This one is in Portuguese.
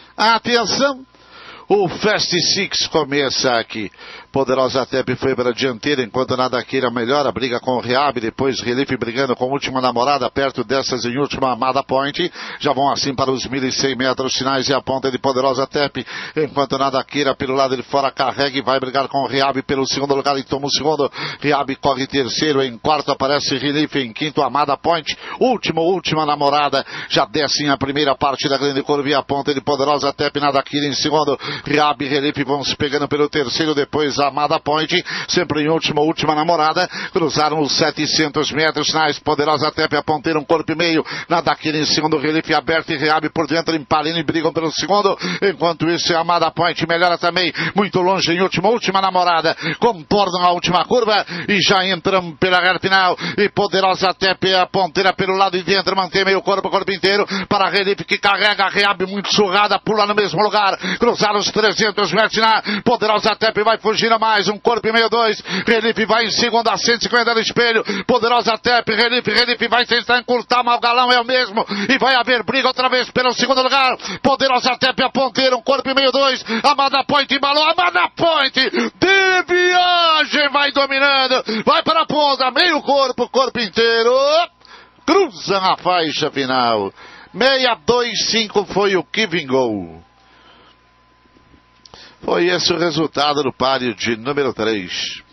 Atenção! O Fast Six começa aqui. Poderosa Tep foi para a dianteira, enquanto nada queira melhora, briga com o Reab, depois Relief brigando com a última namorada, perto dessas em última Amada Point, já vão assim para os 1.100 metros finais e a ponta de Poderosa Tep, enquanto nada queira pelo lado de fora carrega e vai brigar com o Reab pelo segundo lugar e toma o segundo, Reab corre terceiro, em quarto aparece Relief, em quinto Amada Point, última namorada, já desce a primeira parte da grande curva e a ponta de Poderosa Tep, nada queira em segundo, Reab e Relief vão se pegando pelo terceiro, depois Amada Point, sempre em última namorada, cruzaram os 700 metros, finais, Poderosa Tep, a ponteira, um corpo e meio, nada aqui em segundo, Relief aberto e Reab por dentro, empalhando e brigam pelo segundo, enquanto isso Amada Point melhora também, muito longe em última namorada, contornam a última curva e já entram pela reta final, e Poderosa Tep, a ponteira pelo lado de dentro, mantém meio corpo inteiro, para Relief que carrega, Reab muito surrada, pula no mesmo lugar, cruzaram os 300 metros, Poderosa Tep vai fugir a mais, um corpo e meio, dois, Relief vai em segundo a 150 no espelho, Poderosa Tep, Relief vai tentar encurtar, mas o galão é o mesmo, e vai haver briga outra vez pelo segundo lugar, Poderosa Tep, a ponteira, um corpo e meio, dois, Amada Point embalou, Amada Point, de viagem, vai dominando, vai para a ponta, meio corpo inteiro, cruza a faixa final, 625 foi o que vingou. Foi esse o resultado do páreo de número 3.